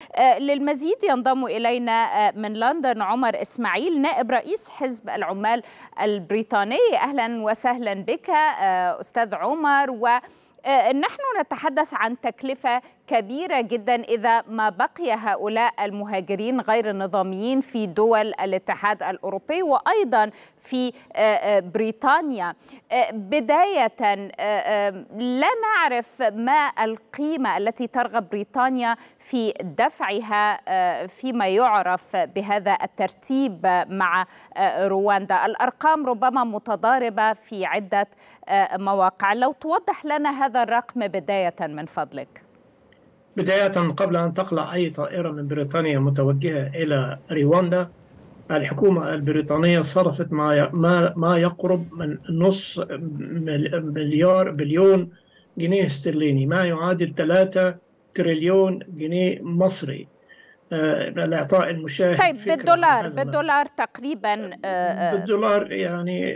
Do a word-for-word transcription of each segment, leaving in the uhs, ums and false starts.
للمزيد ينضم إلينا من لندن عمر إسماعيل نائب رئيس حزب العمال البريطاني. أهلا وسهلا بك أستاذ عمر. ونحن نتحدث عن تكلفة كبيرة جدا إذا ما بقي هؤلاء المهاجرين غير النظاميين في دول الاتحاد الأوروبي وأيضا في بريطانيا. بداية لا نعرف ما القيمة التي ترغب بريطانيا في دفعها فيما يعرف بهذا الترتيب مع رواندا. الأرقام ربما متضاربة في عدة مواقع. لو توضح لنا هذا الرقم بداية من فضلك. بداية، قبل أن تقلع أي طائرة من بريطانيا متوجهة إلى رواندا، الحكومة البريطانية صرفت ما ما يقرب من نص مليار بليون جنيه استرليني، ما يعادل ثلاثة تريليون جنيه مصري، لإعطاء المشاهد طيب بالدولار بالدولار تقريبا بالدولار يعني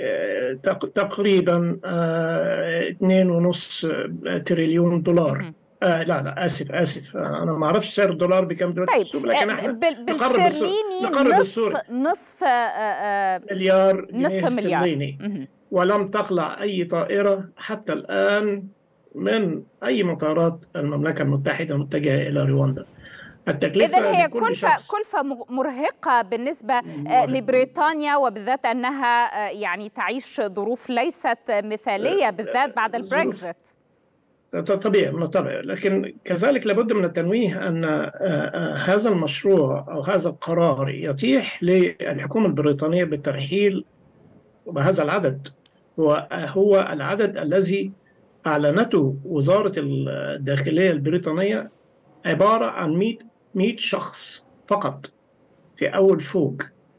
تقريبا اثنين ونص تريليون دولار. آه لا لا اسف اسف انا ما اعرفش سعر الدولار بكم دلوقتي. طيب السوق، لكن احنا بالسترليني نصف نصف آه مليار نصف استرليني، ولم تقلع اي طائره حتى الان من اي مطارات المملكه المتحده متجهه الى رواندا. التكلفة إذن هي كلفة كلفة مرهقة بالنسبة مرهق. لبريطانيا، وبالذات أنها يعني تعيش ظروف ليست مثالية بالذات بعد البريكزيت. طبيعي من الطبع، لكن كذلك لابد من التنويه أن هذا المشروع أو هذا القرار يتيح للحكومة البريطانية بالترحيل بهذا العدد، وهو العدد الذي أعلنته وزارة الداخلية البريطانية، عبارة عن مئة شخص فقط في أول فوق.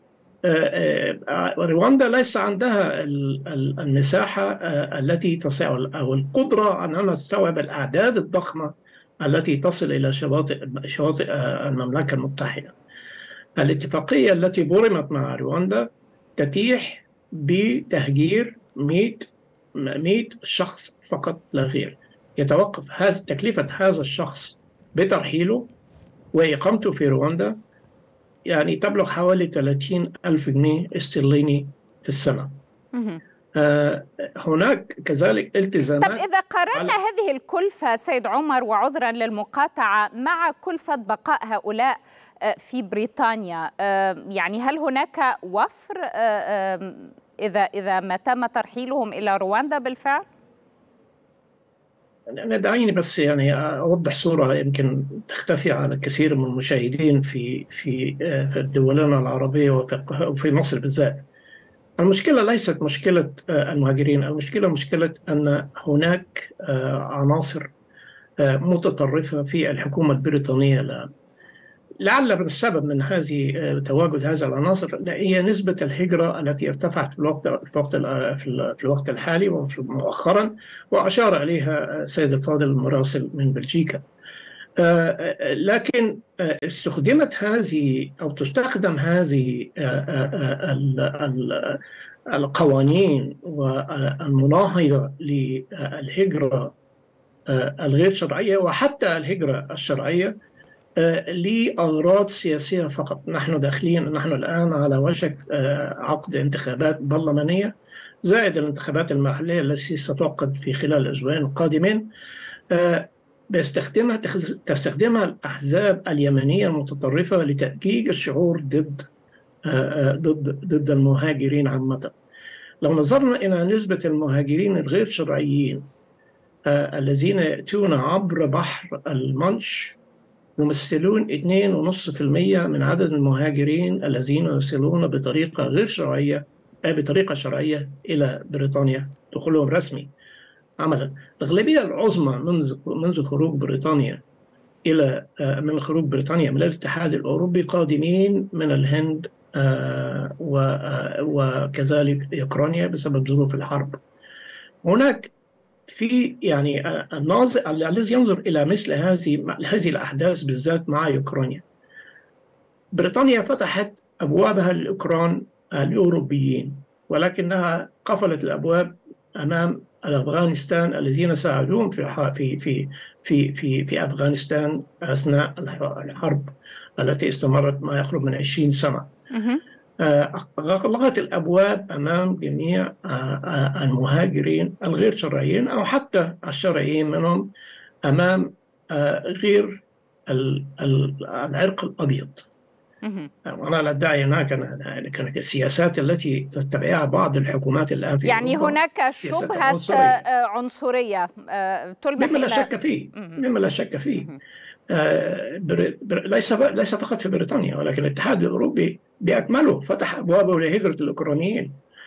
رواندا ليس عندها المساحة التي تسع أو القدرة أن تستوعب الأعداد الضخمة التي تصل إلى شواطئ شواطئ المملكة المتحدة. الاتفاقية التي برمت مع رواندا تتيح بتهجير مئة شخص فقط لا غير. يتوقف هذا تكلفة هذا الشخص بترحيله وإقامته في رواندا يعني تبلغ حوالي ثلاثين ألف جنيه استرليني في السنة. آه هناك كذلك التزامات. طب إذا قارنا هذه الكلفة سيد عمر، وعذرا للمقاطعة، مع كلفة بقاء هؤلاء في بريطانيا، آه يعني هل هناك وفر آه إذا إذا ما تم ترحيلهم إلى رواندا بالفعل؟ أنا دعيني بس يعني أوضح صورة يمكن تختفي على كثير من المشاهدين في في في دولنا العربية وفي مصر بالذات. المشكلة ليست مشكلة المهاجرين، المشكلة مشكلة أن هناك عناصر متطرفة في الحكومة البريطانية الآن. لعل من السبب من هذه تواجد هذه العناصر هي نسبة الهجرة التي ارتفعت في الوقت في الوقت في الوقت الحالي ومؤخرا، وأشار إليها السيد الفاضل المراسل من بلجيكا. لكن استخدمت هذه أو تستخدم هذه القوانين والمناهضة للهجرة الغير شرعية وحتى الهجرة الشرعية لأغراض سياسية فقط. نحن داخلين نحن الآن على وشك عقد انتخابات برلمانية زائد الانتخابات المحلية التي ستعقد في خلال الأسبوعين القادمين، باستخدامها تستخدمها الأحزاب اليمنية المتطرفة لتأجيج الشعور ضد ضد ضد المهاجرين عامة. لو نظرنا إلى نسبة المهاجرين الغير شرعيين الذين يأتون عبر بحر المانش يمثلون اثنين فاصلة خمسة بالمئة من عدد المهاجرين الذين يصلون بطريقة غير شرعية بطريقة شرعية إلى بريطانيا دخولهم رسمي عملا. الأغلبية العظمى منذ منذ خروج بريطانيا إلى من خروج بريطانيا من الاتحاد الأوروبي قادمين من الهند وكذلك أوكرانيا بسبب ظروف الحرب. هناك في يعني الناظر الذي ينظر إلى مثل هذه هذه الأحداث بالذات مع أوكرانيا. بريطانيا فتحت أبوابها للأوكران الأوروبيين، ولكنها قفلت الأبواب أمام أفغانستان الذين ساعدوهم في في في في في في أفغانستان أثناء الحرب التي استمرت ما يقرب من عشرين سنة. غلقت الأبواب أمام جميع المهاجرين الغير شرعيين أو حتى الشرعيين منهم، أمام غير العرق الأبيض. وأنا لا أدعي هناك السياسات التي تتبعها بعض الحكومات الآن في يعني أوروبا هناك شبهة عنصرية تلمح مما لا شك فيه مما لا شك فيه ليس ليس فقط في بريطانيا، ولكن الاتحاد الأوروبي بأكمله فتح أبوابه لهجرة الأوكرانيين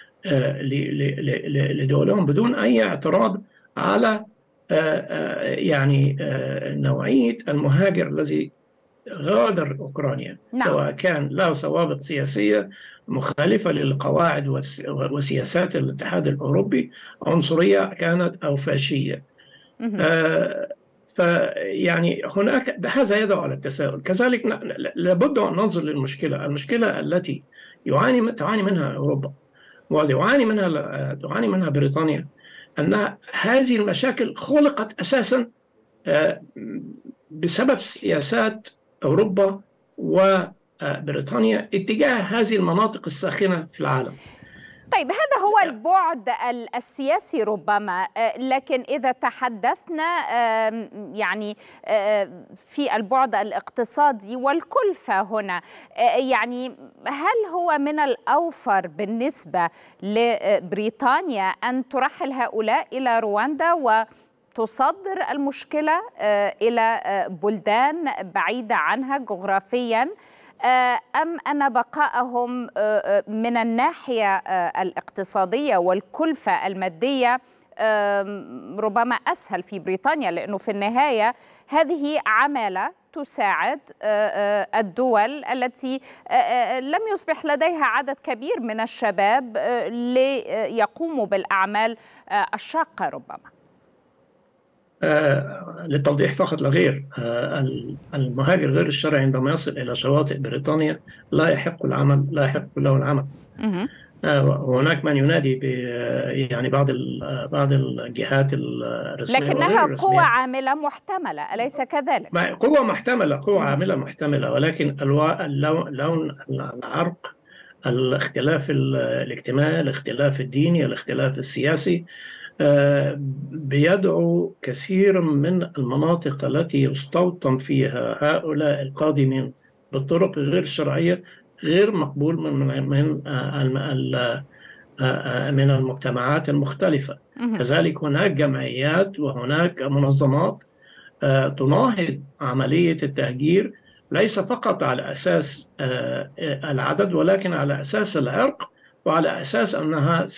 لدولهم بدون أي اعتراض على يعني نوعية المهاجر الذي غادر أوكرانيا. نعم. سواء كان له سوابق سياسية مخالفة للقواعد وسياسات الاتحاد الأوروبي، عنصرية كانت أو فاشية. آه فيعني هناك هذا يدعو على التساؤل. كذلك لابد أن ننظر للمشكلة المشكلة التي يعاني تعاني منها أوروبا ويعاني منها تعاني منها بريطانيا، أن هذه المشاكل خلقت أساسا بسبب سياسات أوروبا وبريطانيا اتجاه هذه المناطق الساخنة في العالم. طيب هذا هو البعد السياسي ربما، لكن إذا تحدثنا يعني في البعد الاقتصادي والكلفة هنا، يعني هل هو من الأوفر بالنسبة لبريطانيا أن ترحل هؤلاء إلى رواندا وتصدر المشكلة إلى بلدان بعيدة عنها جغرافياً، أم أن بقائهم من الناحية الاقتصادية والكلفة المادية ربما أسهل في بريطانيا، لأنه في النهاية هذه عمالة تساعد الدول التي لم يصبح لديها عدد كبير من الشباب ليقوموا بالأعمال الشاقة ربما. آه للتوضيح فقط لا غير، آه المهاجر غير الشرعي عندما يصل إلى شواطئ بريطانيا لا يحق العمل لا يحق له العمل. آه وهناك من ينادي ب يعني بعض بعض الجهات الرسمية لكنها قوة عاملة محتملة، أليس كذلك؟ قوة محتملة قوة عاملة محتملة، ولكن اللون العرق، الاختلاف الاجتماعي، الاختلاف الديني، الاختلاف السياسي بيدعو كثير من المناطق التي يستوطن فيها هؤلاء القادمين بالطرق غير الشرعية غير مقبول من من من المجتمعات المختلفة. كذلك هناك جمعيات وهناك منظمات تناهض عملية التهجير ليس فقط على أساس العدد ولكن على أساس العرق، وعلى أساس أنها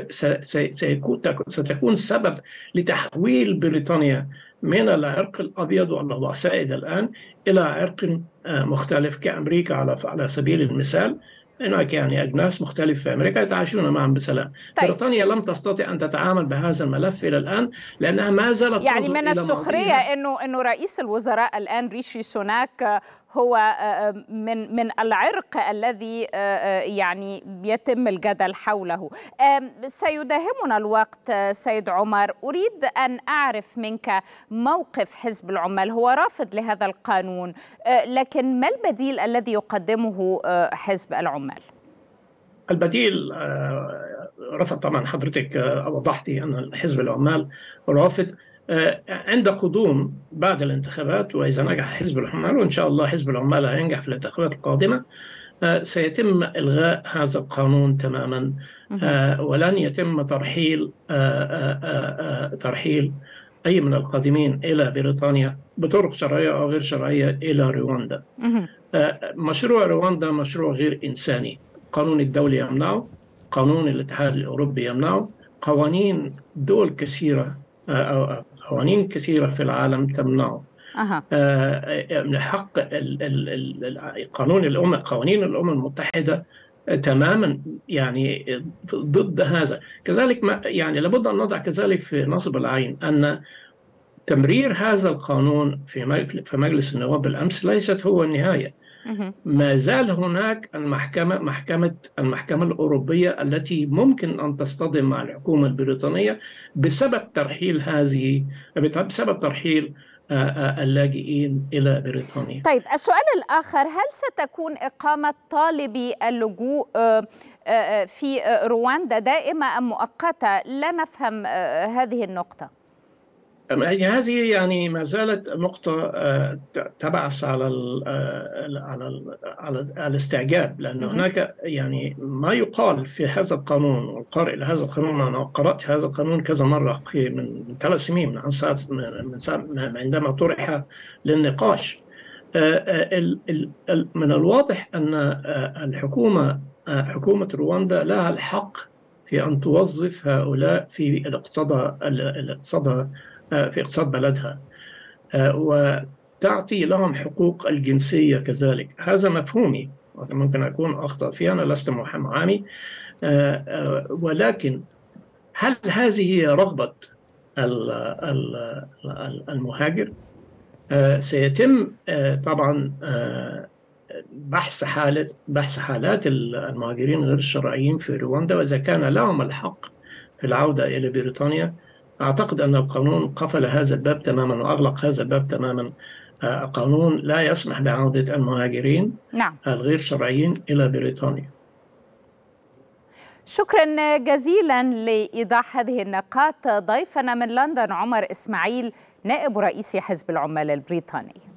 ستكون سبب لتحويل بريطانيا من العرق الأبيض والله هو سائد الآن إلى عرق مختلف كأمريكا على سبيل المثال. هناك يعني أجناس مختلفة في أمريكا يتعايشون معا بسلام. طيب. بريطانيا لم تستطع أن تتعامل بهذا الملف إلى الآن لأنها ما زالت يعني من السخرية إنه إنه رئيس الوزراء الآن ريشي سوناك هو من من العرق الذي يعني يتم الجدل حوله. سيداهمنا الوقت سيد عمر، أريد أن أعرف منك موقف حزب العمال. هو رافض لهذا القانون، لكن ما البديل الذي يقدمه حزب العمال؟ البديل رفض طبعا حضرتك وضحتي أن حزب العمال رافض عند قدوم بعد الانتخابات، وإذا نجح حزب العمال وإن شاء الله حزب العمال هينجح في الانتخابات القادمة سيتم إلغاء هذا القانون تماما، ولن يتم ترحيل ترحيل أي من القادمين إلى بريطانيا بطرق شرعية أو غير شرعية إلى رواندا. مشروع رواندا مشروع غير إنساني، القانون الدولي يمنعه، قانون الاتحاد الأوروبي يمنعه، قوانين دول كثيرة أو قوانين كثيرة في العالم تمنعه. أه. من حق قانون الأمم قوانين الأمم المتحدة تماما يعني ضد هذا. كذلك ما يعني لابد أن نضع كذلك في نصب العين أن تمرير هذا القانون في في مجلس النواب بالأمس ليست هو النهاية. ما زال هناك المحكمة محكمة المحكمة الأوروبية التي ممكن أن تصطدم مع الحكومة البريطانية بسبب ترحيل هذه بسبب ترحيل اللاجئين إلى بريطانيا. طيب، السؤال الآخر، هل ستكون إقامة طالبي اللجوء في رواندا دائمة أم مؤقتة؟ لا نفهم هذه النقطة. هذه يعني ما زالت نقطة تبعث على ال على ال على الاستعجاب، لأن هناك يعني ما يقال في هذا القانون، والقارئ لهذا القانون، أنا قرأت هذا القانون كذا مرة من ثلاث سنين عن ساعة من عندما طرح للنقاش. من الواضح أن الحكومة حكومة رواندا لها الحق في أن توظف هؤلاء في الاقتصاد الاقتصاد في اقتصاد بلدها، وتعطي لهم حقوق الجنسية كذلك. هذا مفهومي، ممكن أكون أخطأ فيه، أنا لست محامي، ولكن هل هذه هي رغبة المهاجر؟ سيتم طبعا بحث حالة بحث حالات المهاجرين غير الشرعيين في رواندا، وإذا كان لهم الحق في العودة إلى بريطانيا. أعتقد أن القانون قفل هذا الباب تماما وأغلق هذا الباب تماما. القانون لا يسمح بعودة المهاجرين نعم. الغير شرعيين إلى بريطانيا. شكرا جزيلا لإيضاح هذه النقاط ضيفنا من لندن عمر إسماعيل، نائب رئيس حزب العمال البريطاني.